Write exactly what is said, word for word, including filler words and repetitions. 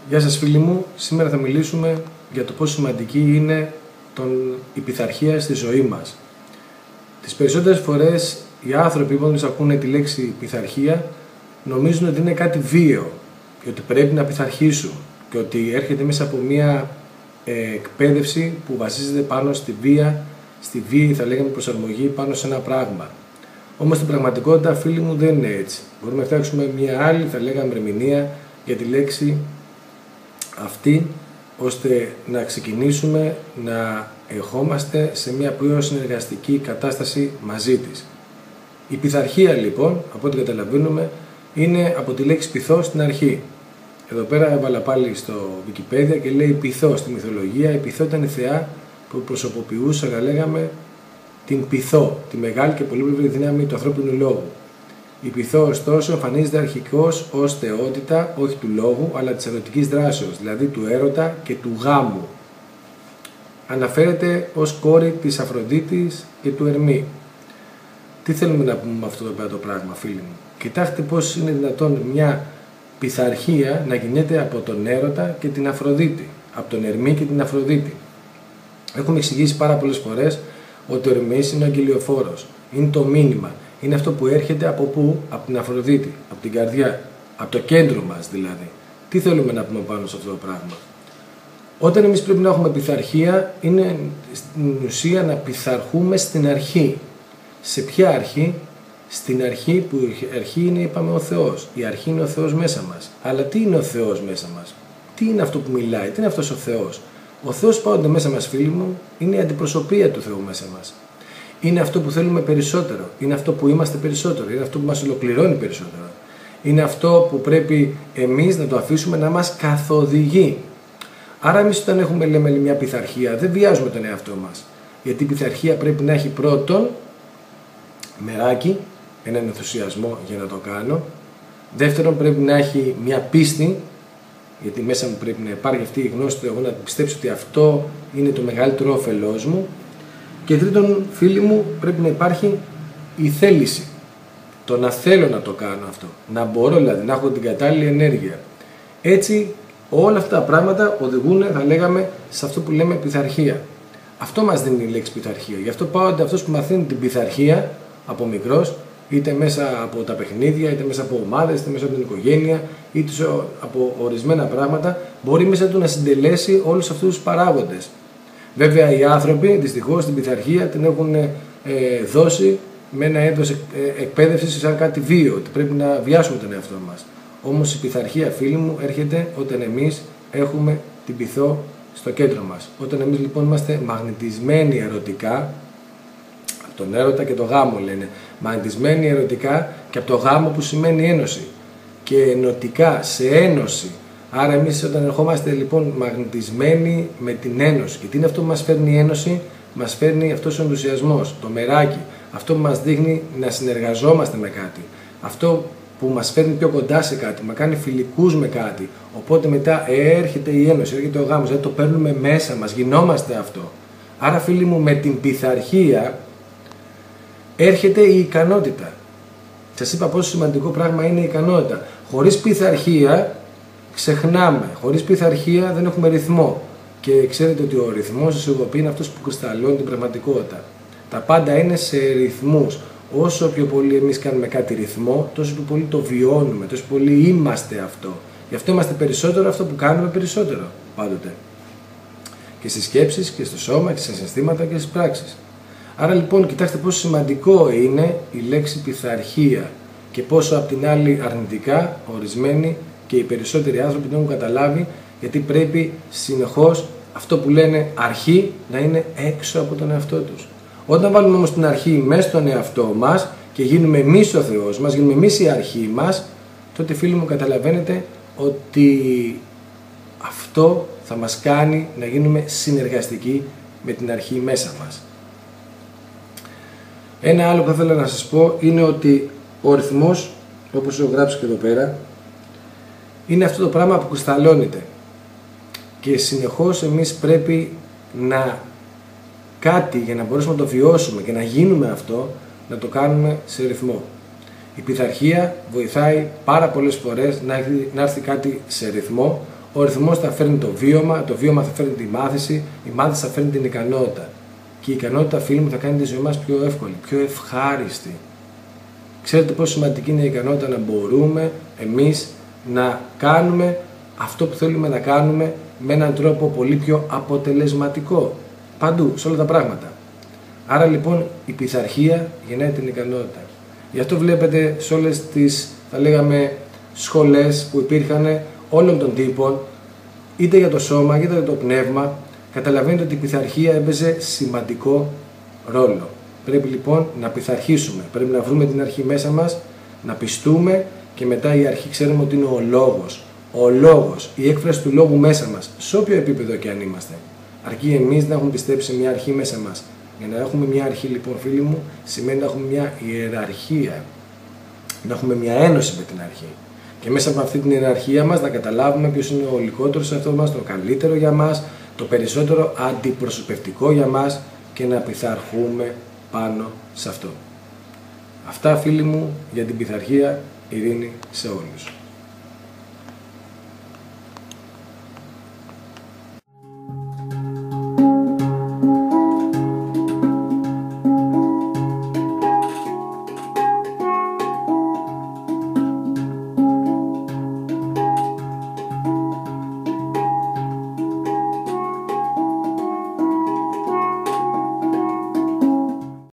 Γεια σας φίλοι μου, σήμερα θα μιλήσουμε για το πόσο σημαντική είναι τον, η πειθαρχία στη ζωή μας. Τις περισσότερες φορές οι άνθρωποι που μόλις ακούνε τη λέξη πειθαρχία νομίζουν ότι είναι κάτι βίαιο και ότι πρέπει να πειθαρχήσουν και ότι έρχεται μέσα από μια ε, εκπαίδευση που βασίζεται πάνω στη βία, στη βία θα λέγαμε προσαρμογή πάνω σε ένα πράγμα. Όμως στην πραγματικότητα φίλοι μου δεν είναι έτσι. Μπορούμε να φτιάξουμε μια άλλη θα λέγαμε ερμηνεία για τη λέξη αυτή, ώστε να ξεκινήσουμε να ερχόμαστε σε μια πιο συνεργαστική κατάσταση μαζί της. Η πειθαρχία λοιπόν, από ό,τι καταλαβαίνουμε, είναι από τη λέξη πειθό στην αρχή. Εδώ πέρα έβαλα πάλι στο Wikipedia και λέει πειθό στη μυθολογία. Η πειθό ήταν η θεά που προσωποποιούσε, να λέγαμε, την πειθό, τη μεγάλη και πολύπλευρη δύναμη του ανθρώπινου λόγου. Η πειθό, ωστόσο, εμφανίζεται αρχικώς ως θεότητα, όχι του λόγου, αλλά της ερωτικής δράσεως, δηλαδή του έρωτα και του γάμου. Αναφέρεται ως κόρη της Αφροδίτης και του Ερμή. Τι θέλουμε να πούμε με αυτό το, το πράγμα, φίλοι μου? Κοιτάξτε πώς είναι δυνατόν μια πειθαρχία να γίνεται από τον έρωτα και την Αφροδίτη, από τον Ερμή και την Αφροδίτη. Έχουμε εξηγήσει πάρα πολλές φορές ότι ο Ερμής είναι ο αγγελιοφόρος, είναι το μήνυμα. Είναι αυτό που έρχεται από πού? Από την Αφροδίτη, από την καρδιά, από το κέντρο μας δηλαδή. Τι θέλουμε να πούμε πάνω σε αυτό το πράγμα? Όταν εμείς πρέπει να έχουμε πειθαρχία, είναι στην ουσία να πειθαρχούμε στην αρχή. Σε ποια αρχή? Στην αρχή που η αρχή είναι, είπαμε, ο Θεός. Η αρχή είναι ο Θεός μέσα μας. Αλλά τι είναι ο Θεός μέσα μας? Τι είναι αυτό που μιλάει? Τι είναι αυτός ο Θεός? Ο Θεός πάντοτε μέσα μας, φίλοι μου, είναι η αντιπροσωπεία του Θεού μέσα μας. Είναι αυτό που θέλουμε περισσότερο. Είναι αυτό που είμαστε περισσότερο. Είναι αυτό που μας ολοκληρώνει περισσότερο. Είναι αυτό που πρέπει εμείς να το αφήσουμε να μας καθοδηγεί. Άρα, εμείς όταν έχουμε, λέμε, μια πειθαρχία, δεν βιάζουμε τον εαυτό μας. Γιατί η πειθαρχία πρέπει να έχει πρώτον μεράκι, έναν ενθουσιασμό για να το κάνω. Δεύτερον, πρέπει να έχει μια πίστη, γιατί μέσα μου πρέπει να υπάρχει αυτή η γνώση του εγώ να πιστέψω ότι αυτό είναι το μεγαλύτερο όφελός μου. Και τρίτον, φίλοι μου, πρέπει να υπάρχει η θέληση. Το να θέλω να το κάνω αυτό. Να μπορώ δηλαδή, να έχω την κατάλληλη ενέργεια. Έτσι, όλα αυτά τα πράγματα οδηγούν, θα λέγαμε, σε αυτό που λέμε πειθαρχία. Αυτό μας δίνει η λέξη πειθαρχία. Γι' αυτό πάντοτε αυτός που μαθαίνει την πειθαρχία από μικρός, είτε μέσα από τα παιχνίδια, είτε μέσα από ομάδες, είτε μέσα από την οικογένεια, είτε από ορισμένα πράγματα, μπορεί μέσα του να συντελέσει όλους αυτούς τους παράγοντες. Βέβαια, οι άνθρωποι δυστυχώς την πειθαρχία την έχουν ε, δώσει με ένα έντος εκπαίδευση σαν κάτι βίαιο, ότι πρέπει να βιάσουμε τον εαυτό μας. Όμως η πειθαρχία, φίλοι μου, έρχεται όταν εμείς έχουμε την πειθό στο κέντρο μας. Όταν εμείς λοιπόν είμαστε μαγνητισμένοι ερωτικά, από τον έρωτα και το γάμο λένε, μαγνητισμένοι ερωτικά και από το γάμο που σημαίνει ένωση, και ενωτικά σε ένωση. Άρα εμείς όταν ερχόμαστε λοιπόν μαγνητισμένοι με την ένωση, και τι είναι αυτό που μας φέρνει η ένωση? Μας φέρνει αυτός ο ενθουσιασμός, το μεράκι, αυτό που μας δείχνει να συνεργαζόμαστε με κάτι, αυτό που μας φέρνει πιο κοντά σε κάτι, μας κάνει φιλικούς με κάτι. Οπότε μετά έρχεται η ένωση, έρχεται ο γάμος, δηλαδή το παίρνουμε μέσα μας, γινόμαστε αυτό. Άρα, φίλοι μου, με την πειθαρχία έρχεται η ικανότητα. Σας είπα πόσο σημαντικό πράγμα είναι η ικανότητα. Χωρίς πειθαρχία ξεχνάμε. Χωρίς πειθαρχία δεν έχουμε ρυθμό. Και ξέρετε ότι ο ρυθμός, ο σιγωπή, είναι αυτός που κρυσταλλώνει την πραγματικότητα. Τα πάντα είναι σε ρυθμούς. Όσο πιο πολύ εμείς κάνουμε κάτι ρυθμό, τόσο πιο πολύ το βιώνουμε, τόσο πολύ είμαστε αυτό. Γι' αυτό είμαστε περισσότερο αυτό που κάνουμε περισσότερο πάντοτε. Και στις σκέψεις και στο σώμα και στα συναισθήματα και στις πράξεις. Άρα λοιπόν, κοιτάξτε πόσο σημαντικό είναι η λέξη πειθαρχία και πόσο απ' την άλλη αρνητικά ορισμένοι και οι περισσότεροι άνθρωποι δεν έχουν καταλάβει, γιατί πρέπει συνεχώς αυτό που λένε αρχή να είναι έξω από τον εαυτό τους. Όταν βάλουμε όμως την αρχή μέσα στον εαυτό μας και γίνουμε εμείς ο Θεός μας, γίνουμε εμείς η αρχή μας, τότε, φίλοι μου, καταλαβαίνετε ότι αυτό θα μας κάνει να γίνουμε συνεργαστικοί με την αρχή μέσα μας. Ένα άλλο που θα ήθελα να σας πω είναι ότι ο ρυθμός, όπως έχω γράψει και εδώ πέρα, είναι αυτό το πράγμα που κρυσταλλώνεται και συνεχώς εμείς πρέπει να κάτι για να μπορέσουμε να το βιώσουμε και να γίνουμε αυτό, να το κάνουμε σε ρυθμό. Η πειθαρχία βοηθάει πάρα πολλές φορές να έρθει, να έρθει κάτι σε ρυθμό, Ο ρυθμός θα φέρνει το βίωμα, το βίωμα θα φέρνει τη μάθηση, η μάθηση θα φέρνει την ικανότητα. Και η ικανότητα, φίλοι μου, θα κάνει τη ζωή μας πιο εύκολη, πιο ευχάριστη. Ξέρετε πόσο σημαντική είναι η ικανότητα να μπορούμε εμείς να κάνουμε αυτό που θέλουμε να κάνουμε με έναν τρόπο πολύ πιο αποτελεσματικό. Παντού, σε όλα τα πράγματα. Άρα λοιπόν η πειθαρχία γεννάει την ικανότητα. Γι' αυτό βλέπετε σε όλες τις, θα λέγαμε, σχολές που υπήρχαν όλων των τύπων, είτε για το σώμα είτε για το πνεύμα, καταλαβαίνετε ότι η πειθαρχία έπαιζε σημαντικό ρόλο. Πρέπει λοιπόν να πειθαρχήσουμε, πρέπει να βρούμε την αρχή μέσα μας, να πιστούμε και μετά η αρχή ξέρουμε ότι είναι ο λόγος. Ο λόγος, η έκφραση του λόγου μέσα μας, σε όποιο επίπεδο και αν είμαστε. Αρκεί εμείς να έχουμε πιστέψει μια αρχή μέσα μας. Για να έχουμε μια αρχή λοιπόν, φίλοι μου, σημαίνει να έχουμε μια ιεραρχία. Να έχουμε μια ένωση με την αρχή. Και μέσα από αυτή την ιεραρχία μας να καταλάβουμε ποιος είναι ο λιγότερος σε αυτό μας, το καλύτερο για μας, το περισσότερο αντιπροσωπευτικό για μας και να πειθαρχούμε πάνω σε αυτό. Αυτά, φίλοι μου, για την πειθαρχία. Ειρήνη σε όλους.